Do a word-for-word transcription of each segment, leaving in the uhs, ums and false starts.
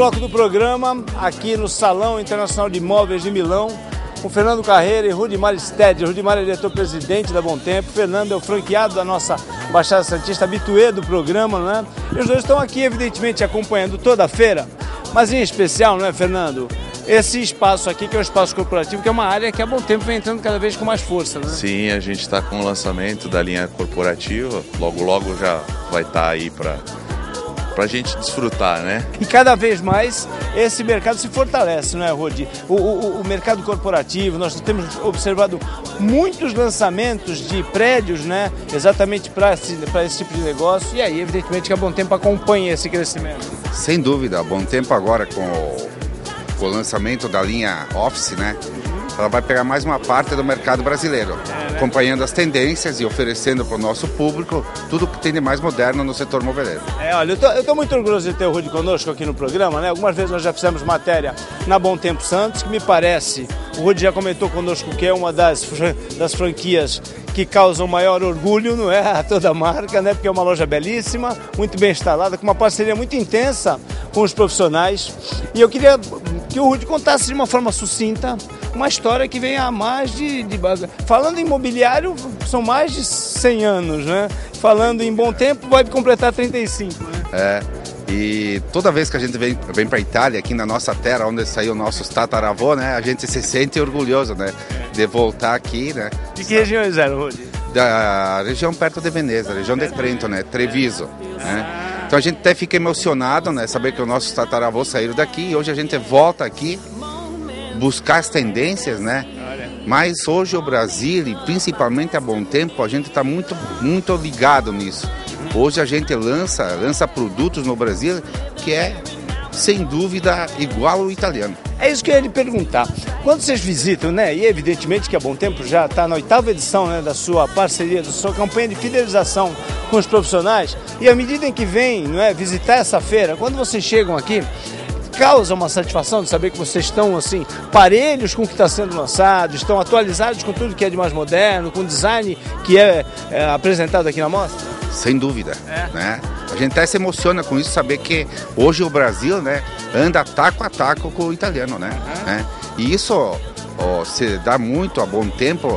bloco do programa, aqui no Salão Internacional de Imóveis de Milão, com Fernando Carreira e Rudimar Steddi. Rudimar é diretor-presidente da Bom Tempo, Fernando é o franqueado da nossa Baixada Santista, habituê do programa, não é? E os dois estão aqui, evidentemente, acompanhando toda a feira, mas em especial, não é, Fernando? Esse espaço aqui, que é o espaço corporativo, que é uma área que a Bom Tempo vem entrando cada vez com mais força, né? Sim, a gente está com o lançamento da linha corporativa, logo logo já vai estar aí para para a gente desfrutar, né? E cada vez mais esse mercado se fortalece, não é, Rudi? O, o, o mercado corporativo, nós temos observado muitos lançamentos de prédios, né? Exatamente para esse, para esse tipo de negócio, e aí, evidentemente, que a Bom Tempo acompanha esse crescimento. Sem dúvida, a Bom Tempo agora com o, com o lançamento da linha Office, né? Ela vai pegar mais uma parte do mercado brasileiro, é, né? Acompanhando as tendências e oferecendo para o nosso público tudo que tem de mais moderno no setor moveleiro. É, olha, eu tô, eu tô muito orgulhoso de ter o Rudi conosco aqui no programa, né? Algumas vezes nós já fizemos matéria na Bom Tempo Santos, que me parece, o Rudi já comentou conosco que é uma das, das franquias que causam maior orgulho, não é, a toda a marca, né? Porque é uma loja belíssima, muito bem instalada, com uma parceria muito intensa com os profissionais. E eu queria que o Rudi contasse de uma forma sucinta uma história que vem há mais de, de... Falando em imobiliário, são mais de cem anos, né? Falando em Bom Tempo, vai completar trinta e cinco, né? É, e toda vez que a gente vem, vem para a Itália, aqui na nossa terra, onde saiu nossos tataravô, né? A gente se sente orgulhoso, né? De voltar aqui, né? De que regiões eram, Rudi? Da região perto de Veneza, região de Trento, né? Treviso, né? Então a gente até fica emocionado, né? Saber que os nossos tataravôs saíram daqui e hoje a gente volta aqui buscar as tendências, né? Mas hoje o Brasil e principalmente a Bom Tempo, a gente está muito, muito ligado nisso. Hoje a gente lança, lança produtos no Brasil que é, sem dúvida, igual ao italiano. É isso que eu ia lhe perguntar. Quando vocês visitam, né? E evidentemente que a Bom Tempo já está na oitava edição, né, da sua parceria, da sua campanha de fidelização com os profissionais. E à medida em que vem, não é, visitar essa feira, quando vocês chegam aqui, causa uma satisfação de saber que vocês estão assim parelhos com o que está sendo lançado, estão atualizados com tudo que é de mais moderno, com o design que é, é apresentado aqui na mostra? Sem dúvida, é. Né? A gente até se emociona com isso, saber que hoje o Brasil, né, anda taco a taco com o italiano, né? Uhum. Né? E isso ó, se dá muito a Bom Tempo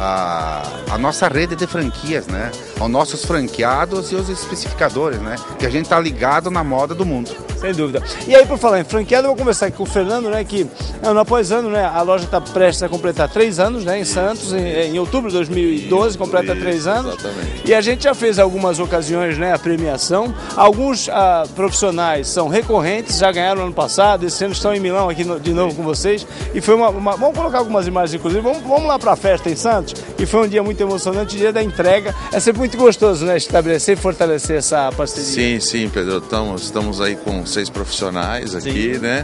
a, a nossa rede de franquias, né? Aos nossos franqueados e os especificadores, né? Que a gente está ligado na moda do mundo. Sem dúvida. E aí, por falar em franqueado, eu vou conversar aqui com o Fernando, né, que ano após ano, né, a loja está prestes a completar três anos, né, em Santos, em, em outubro de dois mil e doze, completa Isso, três anos. Exatamente. E a gente já fez algumas ocasiões, né, a premiação. Alguns ah, profissionais são recorrentes, já ganharam ano passado, esse ano estão em Milão aqui no, de novo com vocês. E foi uma, uma... Vamos colocar algumas imagens, inclusive. Vamos, vamos lá para a festa em Santos, e foi um dia muito emocionante, o dia da entrega. É sempre muito gostoso, né, estabelecer e fortalecer essa parceria. Sim, sim, Pedro. Estamos, estamos aí com seis profissionais aqui, sim, né?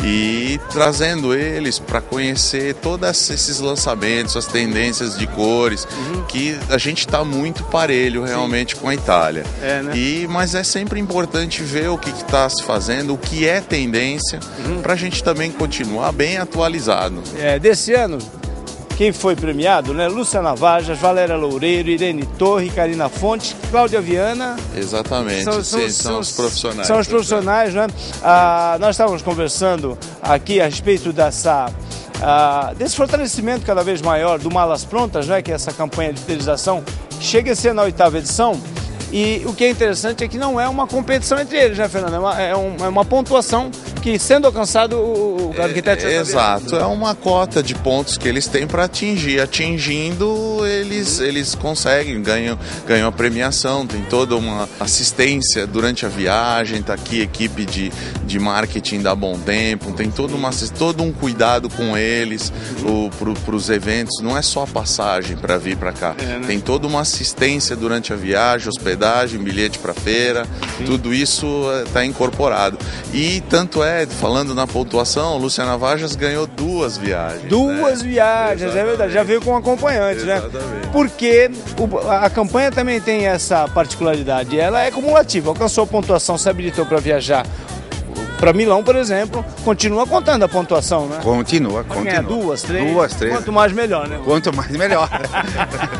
E trazendo eles para conhecer todos esses lançamentos, as tendências de cores, uhum, que a gente está muito parelho realmente, sim, com a Itália. É, né? E, mas é sempre importante ver o que está se fazendo, o que é tendência, uhum, para a gente também continuar bem atualizado. É, desse ano, quem foi premiado, né? Lúcia Navajas, Valéria Loureiro, Irene Torre, Karina Fontes, Cláudia Viana. Exatamente, são, são, sim, são, são os profissionais. São os profissionais, né? Ah, nós estávamos conversando aqui a respeito dessa, ah, desse fortalecimento cada vez maior do Malas Prontas, né? Que é essa campanha de fidelização, chega a ser na oitava edição. E o que é interessante é que não é uma competição entre eles, né, Fernando? É uma, é um, é uma pontuação que, sendo alcançado, o, o arquiteto... É, exato, é uma cota de pontos que eles têm para atingir. Atingindo, eles, eles conseguem, ganham, ganham a premiação, tem toda uma assistência durante a viagem, está aqui a equipe de, de marketing da Bom Tempo, tem todo, uma, todo um cuidado com eles para os eventos, não é só a passagem para vir para cá, é, né? Tem toda uma assistência durante a viagem, hospedagem, bilhete para feira, sim, tudo isso está incorporado. E tanto é, falando na pontuação, Lúcia Navajas ganhou duas viagens. Duas, né? Viagens, exatamente, é verdade, já veio com acompanhante, exatamente, né? Porque o, a campanha também tem essa particularidade, ela é cumulativa, alcançou a pontuação, se habilitou para viajar para Milão, por exemplo, continua contando a pontuação, né? Continua, continua. Duas, três. Duas, três. Quanto mais melhor, né? Quanto mais melhor.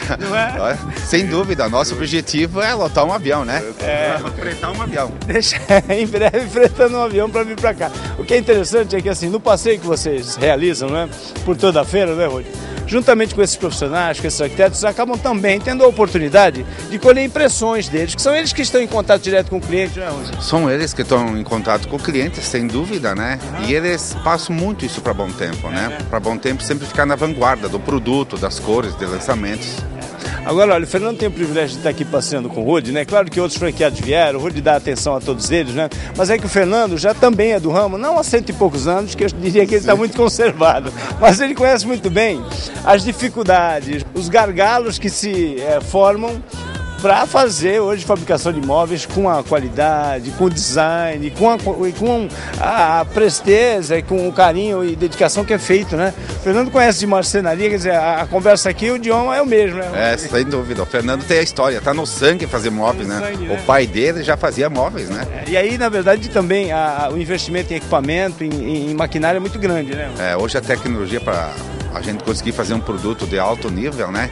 Não é? Sem dúvida, nosso objetivo é lotar um avião, né? É. Fretar um avião. Deixa em breve fretando um avião para vir para cá. O que é interessante é que assim, no passeio que vocês realizam, né, por toda a feira, né, Rudi? Juntamente com esses profissionais, com esses arquitetos, acabam também tendo a oportunidade de colher impressões deles, que são eles que estão em contato direto com o cliente, né, Rudi? São eles que estão em contato com o cliente, sem dúvida, né? Uhum. E eles passam muito isso para Bom Tempo, né? Para Bom Tempo sempre ficar na vanguarda do produto, das cores, dos lançamentos. Agora, olha, o Fernando tem o privilégio de estar aqui passeando com o Rudi, né? Claro que outros franqueados vieram, o Rudi dá atenção a todos eles, né? Mas é que o Fernando já também é do ramo, não há cento e poucos anos, que eu diria que ele está muito conservado, mas ele conhece muito bem as dificuldades, os gargalos que se é, formam para fazer hoje fabricação de imóveis com a qualidade, com o design, com a, com a presteza, com o carinho e dedicação que é feito, né? O Fernando conhece de marcenaria, quer dizer, a, a conversa aqui, o idioma é o mesmo, né? É, sem dúvida. O Fernando tem a história, tá no sangue fazer móveis, né? Sangue, né? O pai dele já fazia móveis, né? É, e aí, na verdade, também a, o investimento em equipamento, em, em, em maquinária é muito grande, né? É, hoje a tecnologia para a gente conseguir fazer um produto de alto nível, né?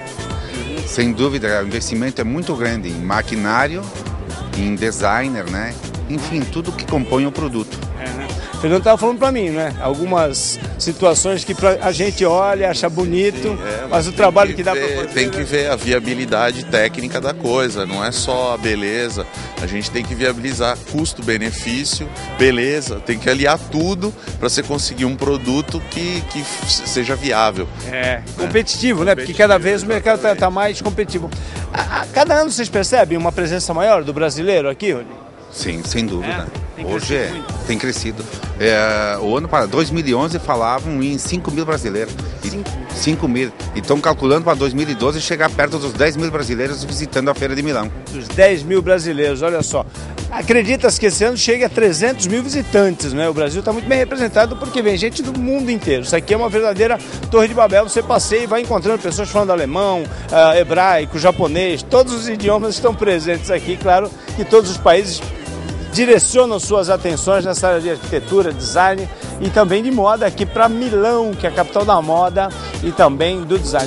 Sem dúvida, o investimento é muito grande em maquinário, em designer, né? Enfim, tudo que compõe o produto. É, né? O Fernando estava falando para mim, né? Algumas situações que pra, a gente olha, acha bonito, Sim, é, mas, mas o trabalho que, que dá para fazer... Tem que ver a viabilidade técnica da coisa, não é só a beleza. A gente tem que viabilizar custo-benefício, beleza, tem que aliar tudo para você conseguir um produto que, que seja viável. É, competitivo, né? né? Porque cada vez o mercado está tá mais competitivo. A, a, cada ano vocês percebem uma presença maior do brasileiro aqui, Rudi? Sim, sem dúvida. É, tem Hoje é, tem crescido. É, o ano para dois mil e onze falavam em cinco mil brasileiros. cinco mil. E estão calculando para dois mil e doze chegar perto dos dez mil brasileiros visitando a Feira de Milão. Dos dez mil brasileiros, olha só. Acredita-se que esse ano chega a trezentos mil visitantes, né? O Brasil está muito bem representado porque vem gente do mundo inteiro. Isso aqui é uma verdadeira Torre de Babel. Você passeia e vai encontrando pessoas falando alemão, uh, hebraico, japonês. Todos os idiomas estão presentes aqui. Claro que todos os países direcionam suas atenções nessa área de arquitetura, design e também de moda aqui para Milão, que é a capital da moda e também do design.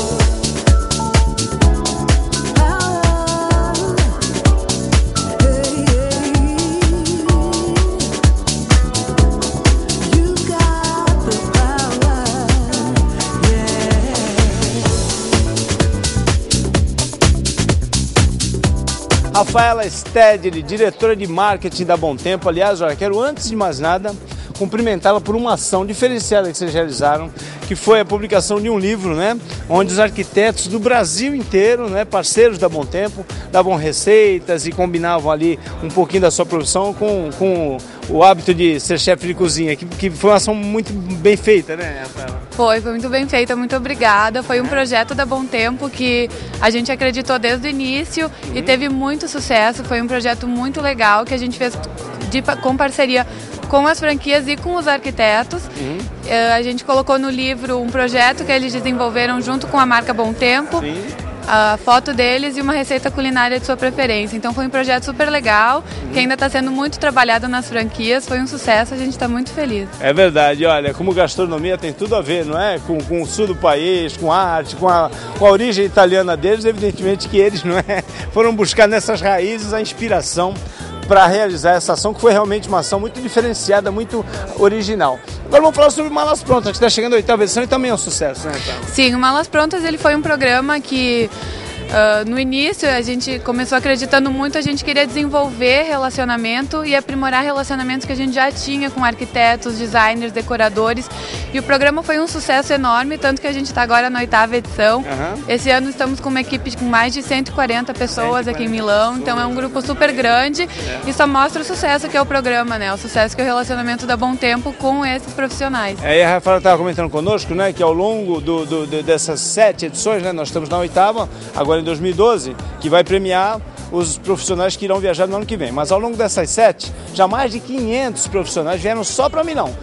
Rafaela Stedley, diretora de marketing da Bom Tempo. Aliás, olha, quero antes de mais nada cumprimentá-la por uma ação diferenciada que vocês realizaram, que foi a publicação de um livro, né, onde os arquitetos do Brasil inteiro, né, parceiros da Bom Tempo, davam receitas e combinavam ali um pouquinho da sua profissão com, com o hábito de ser chefe de cozinha, que, que foi uma ação muito bem feita, né, Rafaela? Foi, foi muito bem feita, muito obrigada. Foi um projeto da Bom Tempo que a gente acreditou desde o início uhum. e teve muito sucesso. Foi um projeto muito legal que a gente fez de, com parceria com as franquias e com os arquitetos. Uhum. A gente colocou no livro um projeto que eles desenvolveram junto com a marca Bom Tempo. Sim. A foto deles e uma receita culinária de sua preferência. Então foi um projeto super legal, uhum. que ainda está sendo muito trabalhado nas franquias, foi um sucesso, a gente está muito feliz. É verdade, olha, como gastronomia tem tudo a ver, não é? Com, com o sul do país, com a arte, com a, com a origem italiana deles, evidentemente que eles, não é? Foram buscar nessas raízes a inspiração para realizar essa ação, que foi realmente uma ação muito diferenciada, muito original. Agora vamos falar sobre Malas Prontas, que está chegando a oitava edição e também é um sucesso, né? Então? Sim, o Malas Prontas ele foi um programa que Uh, no início a gente começou acreditando muito, a gente queria desenvolver relacionamento e aprimorar relacionamentos que a gente já tinha com arquitetos, designers, decoradores, e o programa foi um sucesso enorme, tanto que a gente está agora na oitava edição. Uhum. Esse ano estamos com uma equipe com mais de cento e quarenta pessoas aqui em Milão, então é um grupo super grande é. e só mostra o sucesso que é o programa, né? O sucesso que é o relacionamento da Bom Tempo com esses profissionais. É, e a Rafaela estava comentando conosco, né, que ao longo do, do, do, dessas sete edições, né, nós estamos na oitava, agora em dois mil e doze, que vai premiar os profissionais que irão viajar no ano que vem. Mas ao longo dessas sete, já mais de quinhentos profissionais vieram só para Milão.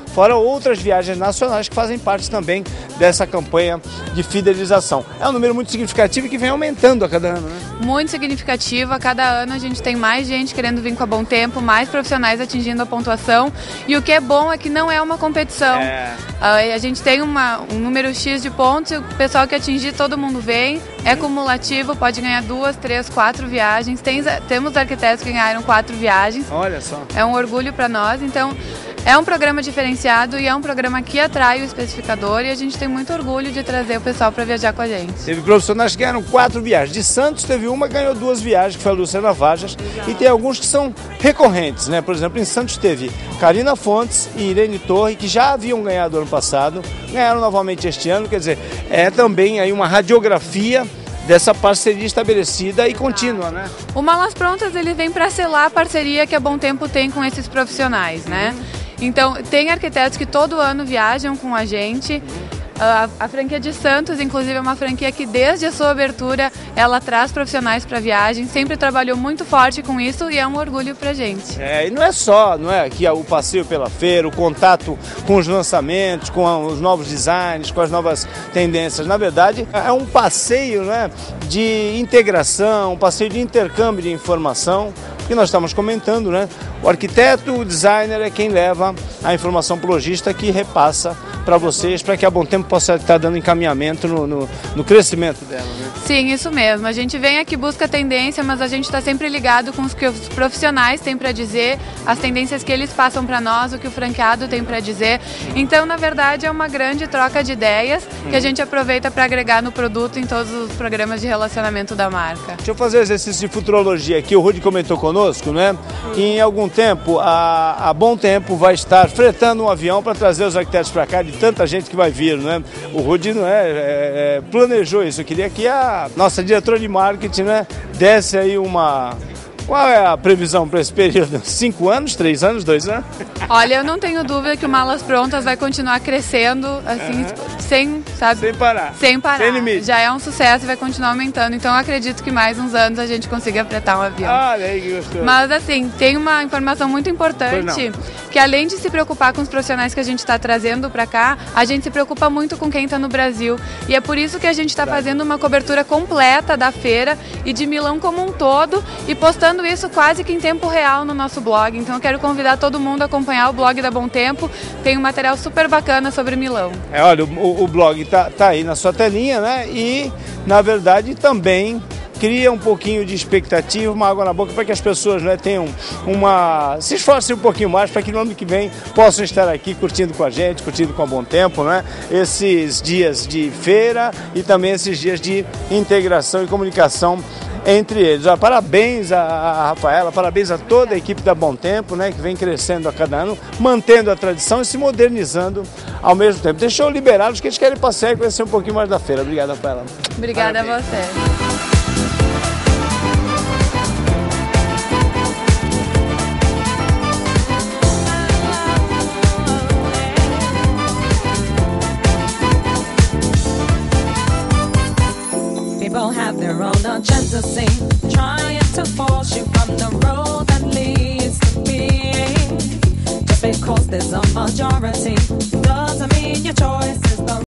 fora outras viagens nacionais que fazem parte também dessa campanha de fidelização. É um número muito significativo e que vem aumentando a cada ano, né? Muito significativo, a cada ano a gente tem mais gente querendo vir com a Bom Tempo, mais profissionais atingindo a pontuação, e o que é bom é que não é uma competição. É. A gente tem uma, um número X de pontos e o pessoal que atingir, todo mundo vem, é cumulativo, pode ganhar duas, três, quatro viagens. Tem, temos arquitetos que ganharam quatro viagens. Olha só. É um orgulho para nós, então é um programa diferenciado e é um programa que atrai o especificador e a gente tem muito orgulho de trazer o pessoal para viajar com a gente. Teve profissionais que ganharam quatro viagens. De Santos teve uma que ganhou duas viagens, que foi a Luciana Vajas. Exato. E tem alguns que são recorrentes, né? Por exemplo, em Santos teve Karina Fontes e Irene Torre, que já haviam ganhado ano passado, ganharam novamente este ano, quer dizer, é também aí uma radiografia dessa parceria estabelecida e contínua, né? O Malas Prontas, ele vem para selar a parceria que a Bom Tempo tem com esses profissionais, né? Então, tem arquitetos que todo ano viajam com a gente. A, a franquia de Santos, inclusive, é uma franquia que desde a sua abertura, ela traz profissionais para viagem, sempre trabalhou muito forte com isso e é um orgulho pra gente. É, e não é só, não é aqui o passeio pela feira, o contato com os lançamentos, com os novos designs, com as novas tendências. Na verdade, é um passeio, né, de integração, um passeio de intercâmbio de informação, que nós estamos comentando, né? O arquiteto, o designer é quem leva a informação para o lojista, que repassa para vocês, para que a Bom Tempo possa estar dando encaminhamento no, no, no crescimento dela, né? Sim, isso mesmo. A gente vem aqui, busca tendência, mas a gente está sempre ligado com os que os profissionais têm para dizer, as tendências que eles passam para nós, o que o franqueado tem para dizer. Então, na verdade, é uma grande troca de ideias que a gente aproveita para agregar no produto em todos os programas de relacionamento da marca. Deixa eu fazer um exercício de futurologia aqui. O Rudy comentou conosco, né, que em algum tempo a, a Bom Tempo vai estar fretando um avião para trazer os arquitetos para cá, de tanta gente que vai vir, né? O Rudy não é, é, é, planejou isso. Eu queria que a nossa diretora de marketing, né, desse aí uma... Qual é a previsão para esse período? Cinco anos, três anos, dois anos? Olha, eu não tenho dúvida que o Malas Prontas vai continuar crescendo, assim, uhum. sem, sabe? Sem parar. Sem parar. Sem limite. Já é um sucesso e vai continuar aumentando. Então, eu acredito que mais uns anos a gente consiga fretar um avião. Olha aí que gostoso. Mas, assim, tem uma informação muito importante, que além de se preocupar com os profissionais que a gente está trazendo para cá, a gente se preocupa muito com quem está no Brasil. E é por isso que a gente está fazendo uma cobertura completa da feira e de Milão como um todo e postando isso quase que em tempo real no nosso blog. Então eu quero convidar todo mundo a acompanhar o blog da Bom Tempo. Tem um material super bacana sobre Milão. É, olha, o, o blog tá, tá aí na sua telinha, né? E, na verdade, também cria um pouquinho de expectativa, uma água na boca, para que as pessoas, né, tenham uma... se esforcem um pouquinho mais para que no ano que vem possam estar aqui curtindo com a gente, curtindo com a Bom Tempo, né? Esses dias de feira e também esses dias de integração e comunicação entre eles. Ah, parabéns a, a Rafaela, parabéns a toda a equipe da Bom Tempo, né, que vem crescendo a cada ano, mantendo a tradição e se modernizando ao mesmo tempo. Deixa eu liberá-los, que eles querem passear e conhecer um pouquinho mais da feira. Obrigado, Rafaela. Obrigada parabéns. A você. People have their own agenda, scene, trying to force you from the road that leads to being. Just because there's a majority doesn't mean your choice is the